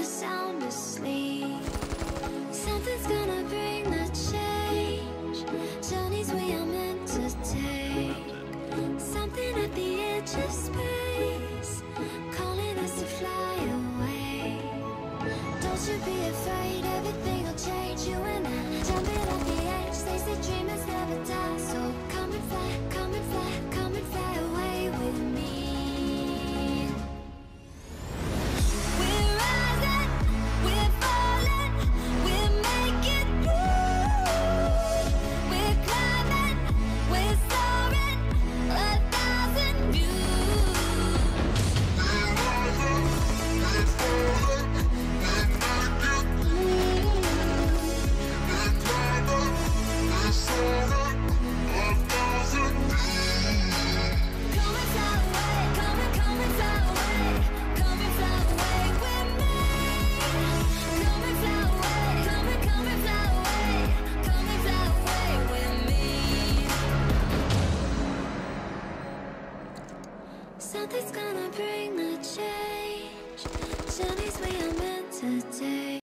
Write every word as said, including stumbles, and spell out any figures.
sound asleep. Something's gonna bring the change. Journeys we are meant to take. Something at the edge of space, calling us to fly away. Don't you be afraid, everything will change. You and I, jumping off the edge. They say dreamers never die, so come and fly, come and fly, come and fly away.